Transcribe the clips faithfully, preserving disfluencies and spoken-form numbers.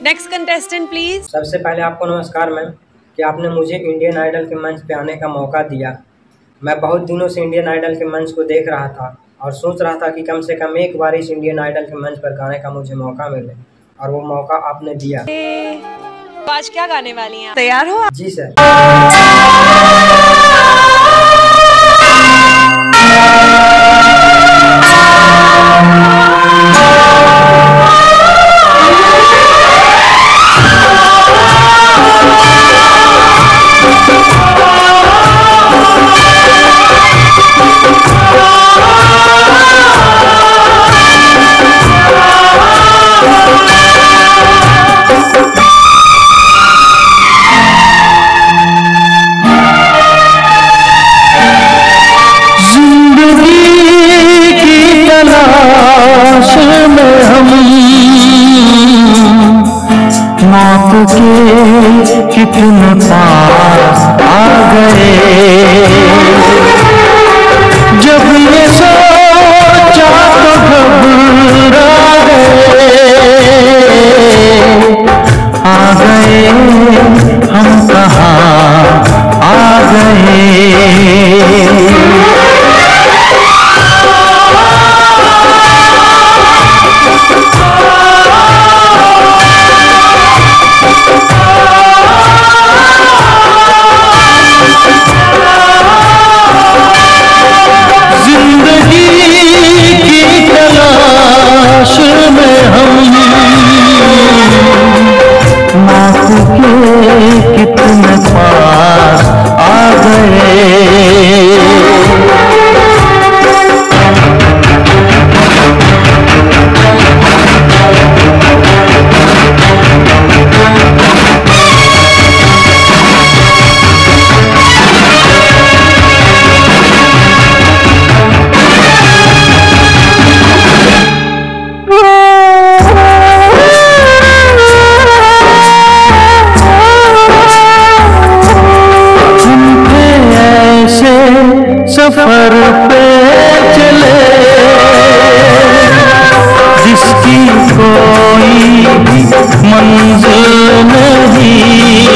Next contestant please. सबसे पहले आपको नमस्कार मैम, कि आपने मुझे इंडियन आइडल के मंच पे आने का मौका दिया। मैं बहुत दिनों से इंडियन आइडल के मंच को देख रहा था और सोच रहा था कि कम से कम एक बार इस इंडियन आइडल के मंच पर गाने का मुझे मौका मिले, और वो मौका आपने दिया। तो आज क्या गाने वाली हैं? तैयार हो? जी सर। मौत के कितने पास आ गए, जब ये सोचा तो घबरा गए। आ गए हम कहाँ आ गए। कितने पास आ गए। सफर पे चले जिसकी कोई मंजिल नहीं,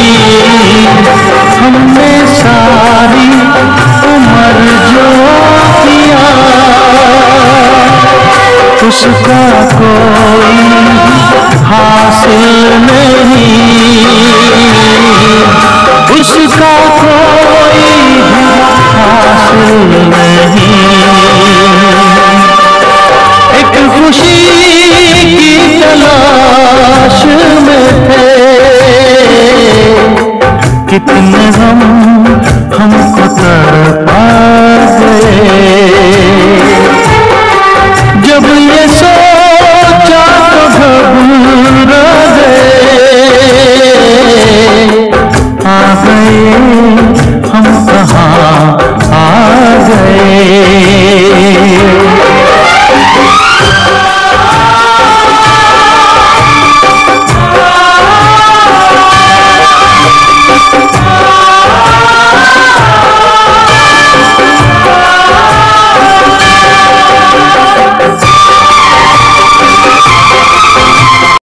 हमने सारी उम्र जो किया उसका कोई हासिल नहीं, उसका कोई हासिल नहीं। एक खुशी की तलाश में थे, कितने हम